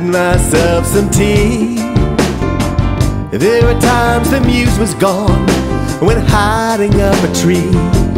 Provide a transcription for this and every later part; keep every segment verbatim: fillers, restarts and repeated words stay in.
myself some tea. There were times the muse was gone when hiding up a tree,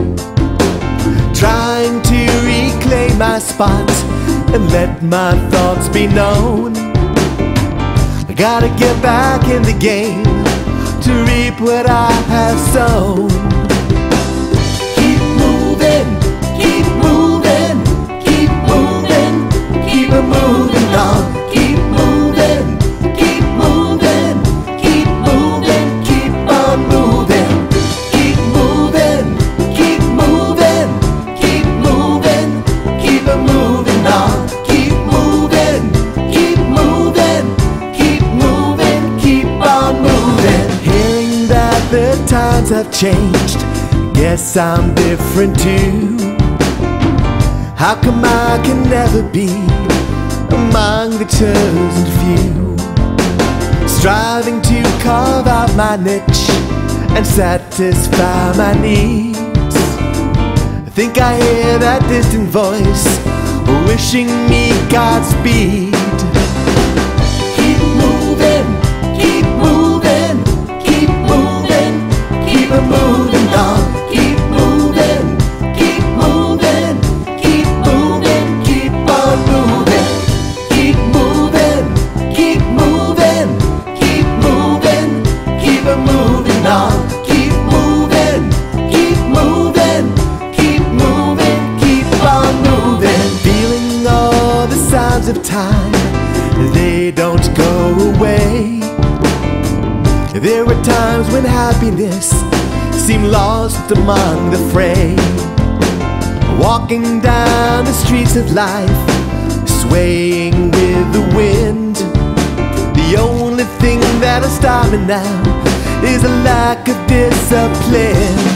trying to reclaim my spot and let my thoughts be known. I gotta get back in the game to reap what I have sown. Keep moving, keep moving, keep moving, keep a moving on. Keep moving, keep moving, keep moving, keep on moving. Keep moving, keep moving, keep moving, keep a moving on. Keep moving, keep moving, keep moving, keep on moving. Hearing that the times have changed, guess I'm different too. How come I can never be among the chosen few, striving to carve out my niche and satisfy my needs? I think I hear that distant voice wishing me Godspeed. Keep moving, keep moving, keep moving, keep a moving on. Keep moving, keep moving, keep moving, keep on moving. Keep moving, keep moving, keep moving, keep a moving on. Keep moving, keep moving, keep moving, keep on moving. Feeling all the signs of time, they don't go away. There were times when happiness seemed lost among the fray, walking down the streets of life, swaying with the wind. The only thing that'll stop me now is a lack of discipline.